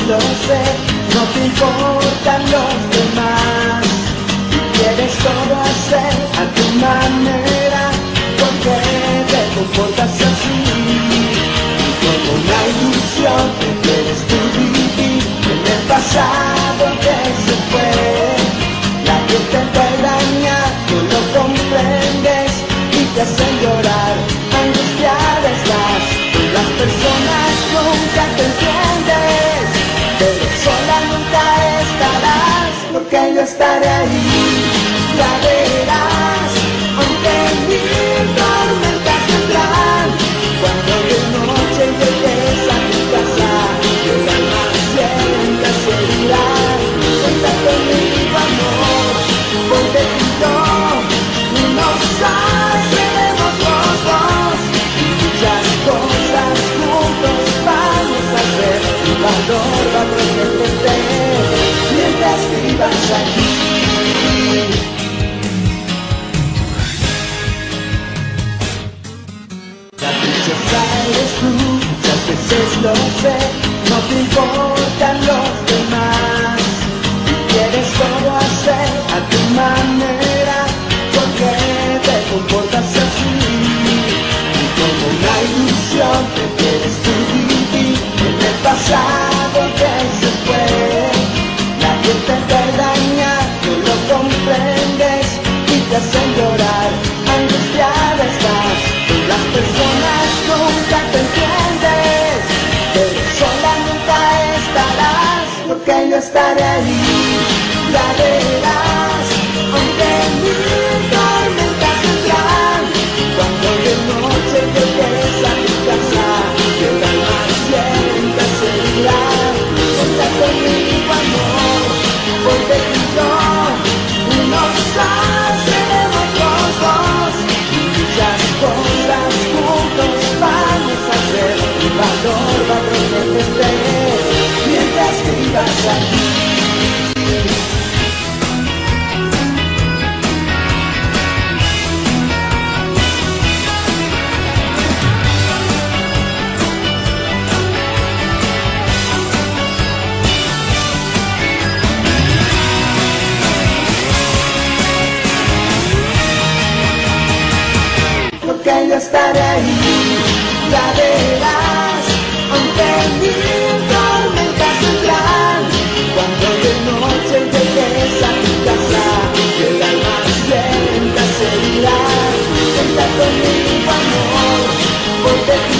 lo sé, no te importan los demás. Quieres todo hacer a tu manera, porque te comportas así. Como una ilusión que quieres tú vivir en el pasado que se fue. La que te engaña, tú lo comprendes y te hacen llorar, angustiada estás. Las personas nunca te entiendes, pero sola nunca estarás, porque yo estaré ahí, ya verás, aunque mil tormentas vendrán. Cuando de noche llegues a tu casa, y el alma sienta seguridad. Cuenta conmigo, amor, porque tú y yo nos haceremos los dos, y muchas cosas juntos vamos a hacer. Tu valor va a protegerte mientras vivas aquí. La princesa eres tú, muchas veces lo sé, no te importan los demás. Quieres todo hacer a tu manera, porque te comportas así. Y como una ilusión que quieres tú vivir en el pasado que se fue. La gente te daña, tú lo comprendes y te hacen llorar, angustiada estás. Las personas nunca te entiendes, pero sola nunca estarás, porque yo estaré ahí, ya verás, aunque mil tormentas vendrán. Cuando de noche llegues a tu casa, que el alma sienta seguridad. Cuenta conmigo, amor, porque tú y yo nos haceremos los dos, y muchas cosas juntos vamos a hacer. Tu valor va a protegerte mientras vivas aquí. Porque yo estaré ahí, ya verás, aunque mil tormentas vendrán. Cuando de noche llegues a tu casa, que el alma sienta seguridad. Cuenta conmigo, amor, porque